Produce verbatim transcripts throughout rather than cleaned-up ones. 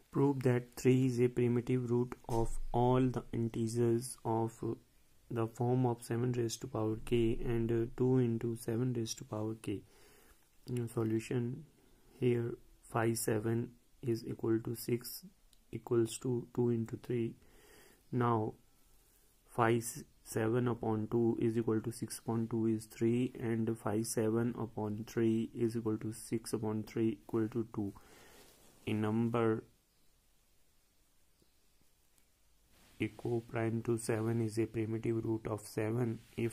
Prove that three is a primitive root of all the integers of uh, the form of seven raised to power k and uh, two into seven raised to power k. In solution, here five seven is equal to six equals to two into three. Now five seven upon two is equal to six upon two is three, and five seven upon three is equal to six upon three equal to two. A number equal prime to seven is a primitive root of seven if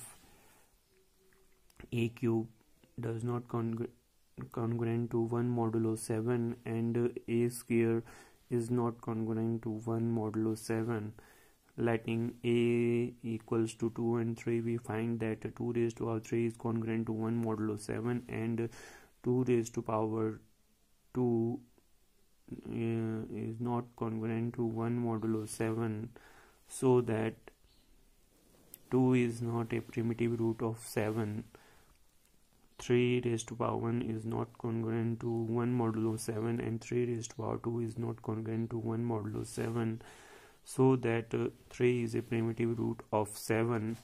a cube does not congr congruent to one modulo seven and a square is not congruent to one modulo seven. Letting a equals to two and three, we find that two raised to power three is congruent to one modulo seven and two raised to power two uh, is not congruent to one modulo seven, so that two is not a primitive root of seven. three raised to power one is not congruent to one modulo seven, and three raised to power two is not congruent to one modulo seven, so that uh, three is a primitive root of seven.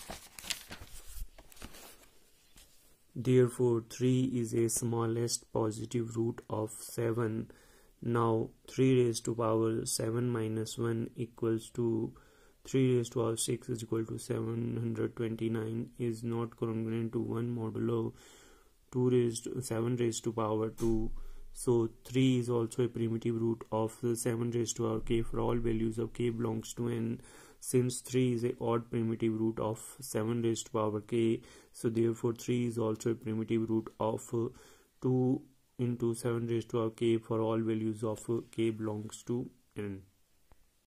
Therefore three is a smallest positive root of seven. Now three raised to power seven minus one equals to three raised to power six is equal to seven hundred twenty-nine is not congruent to one modulo two raised to seven raised to power two. So three is also a primitive root of seven raised to power k for all values of k belongs to n. Since three is a odd primitive root of seven raised to power k, so therefore three is also a primitive root of two into seven raised to power k for all values of k belongs to n.